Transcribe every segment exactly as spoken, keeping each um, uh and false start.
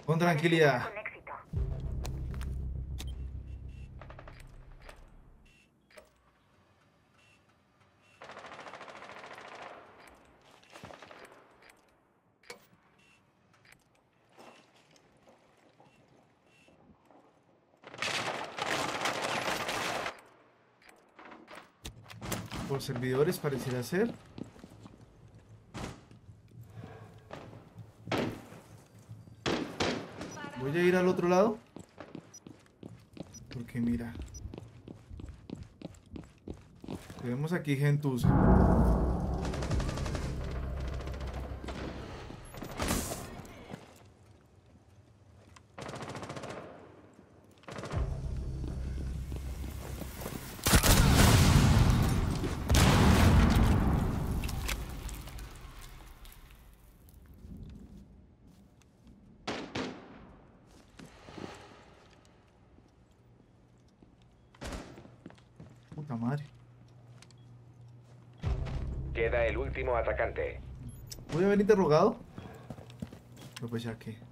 Con tranquilidad. Con éxito. Por servidores pareciera ser. Voy a ir al otro lado. Porque mira. Tenemos aquí gentuza. Puta madre. Queda el último atacante. Voy a haber interrogado. Pero pues ya que.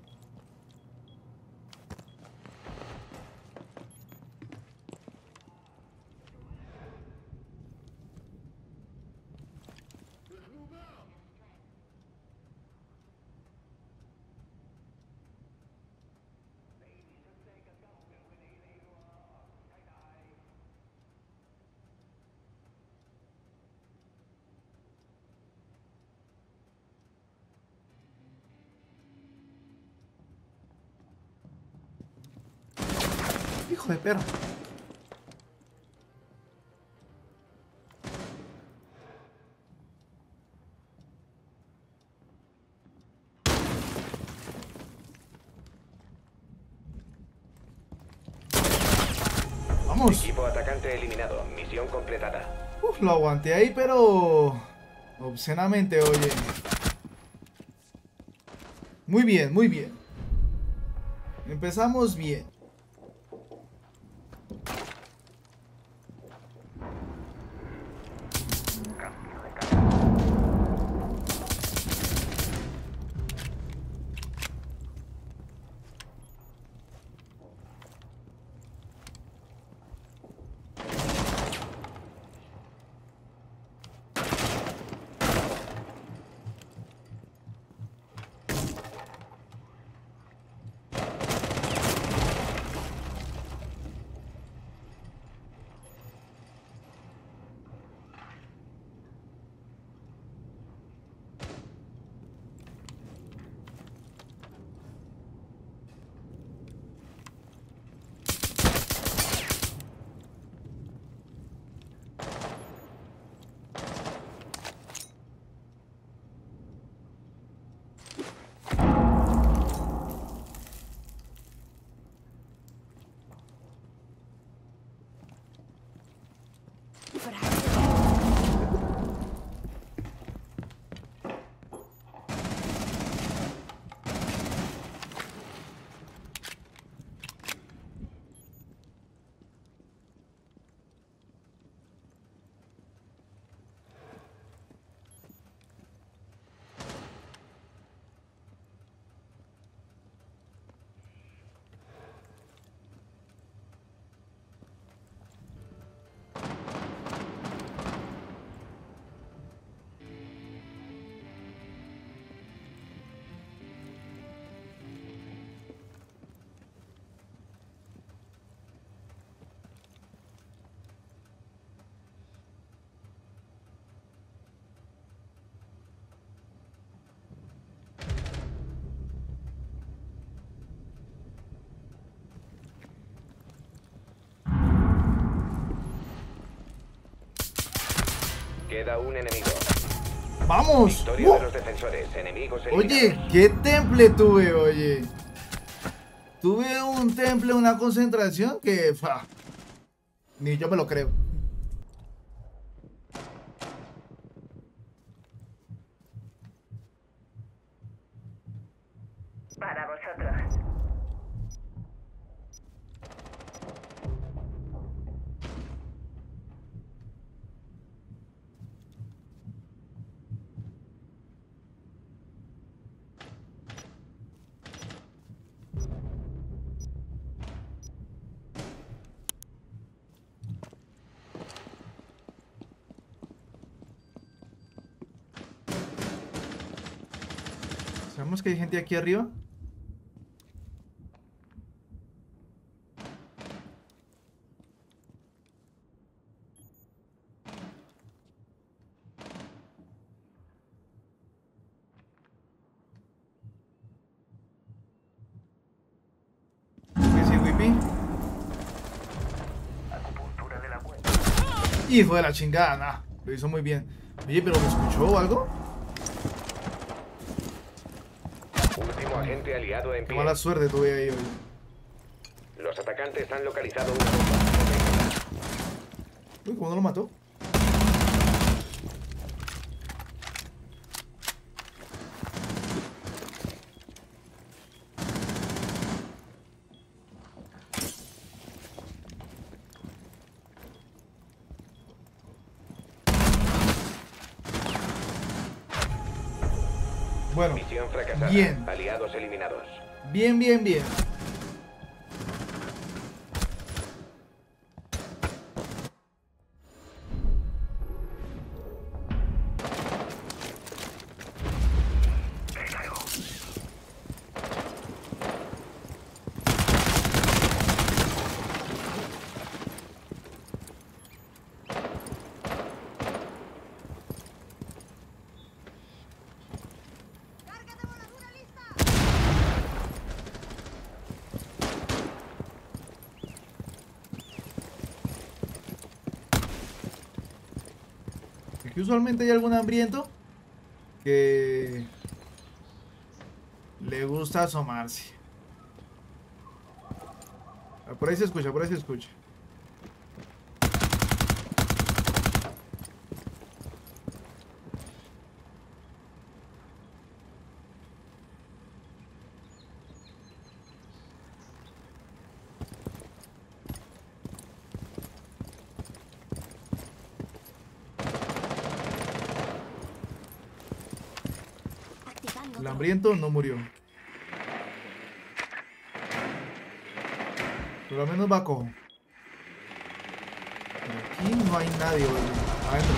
Hijo de perro. Vamos. Equipo atacante eliminado. Misión completada. Uf, lo aguanté ahí, pero obscenamente, oye. Muy bien, muy bien. Empezamos bien. Queda un enemigo. ¡Vamos! Victoria ¡Uh! de los defensores. Enemigos eliminados. Oye, ¿qué temple tuve, oye? Tuve un temple, una concentración que... fa, ni yo me lo creo. Para vosotros. Sabemos que hay gente aquí arriba. ¿Qué sí, Whippy? Hijo de la chingada, nah, lo hizo muy bien. Oye, pero ¿me escuchó o algo? Último agente aliado en Qué pie. mala suerte tuve ahí hoy. Los atacantes han localizado una bomba. Uy, ¿cómo no lo mató? Bueno, Misión fracasada. bien. Aliados eliminados. bien, bien, bien. Aquí usualmente hay algún hambriento que le gusta asomarse. Ah, por ahí se escucha, por ahí se escucha. El hambriento no murió. Pero al menos va cojo. Por aquí no hay nadie, oye. Adentro.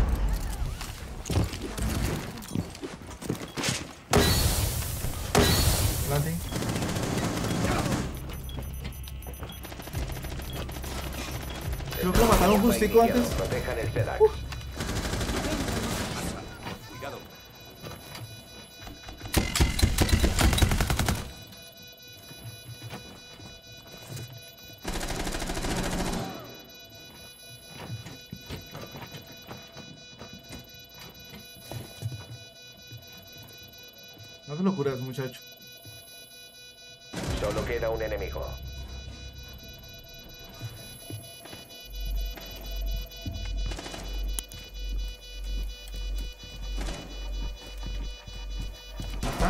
Adelante. Creo que lo mataron justico antes. Protejan el SEDAX. Uf. Cuidado. No te lo curas, muchacho. Solo queda un enemigo. ¿Está?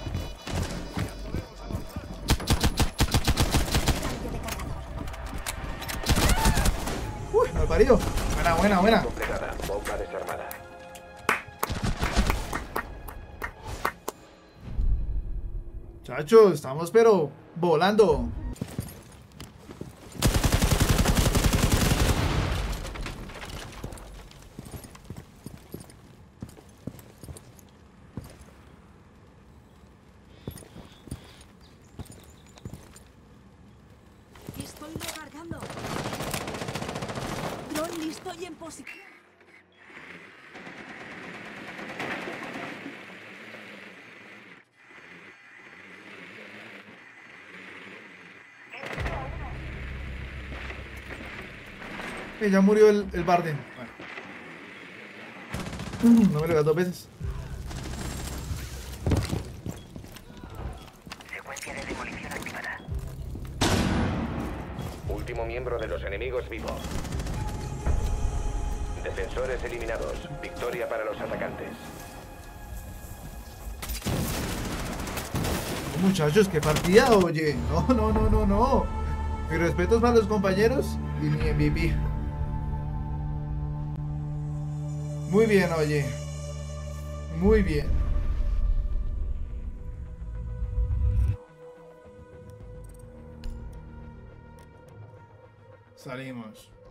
Uy, me parió. Buena, buena, buena. Completada. Bomba desarmada. Muchachos, estamos pero volando. Estoy recargando. Dron listo y en posición. Eh, ya murió el, el Barden. Bueno. No me lo das dos veces. Secuencia de demolición activada. Último miembro de los enemigos vivo. Defensores eliminados. Victoria para los atacantes. Muchachos, qué partida, oye. No, no, no, no, no. Mis respetos para los compañeros y mi M V P. Muy bien, oye. Muy bien. Salimos.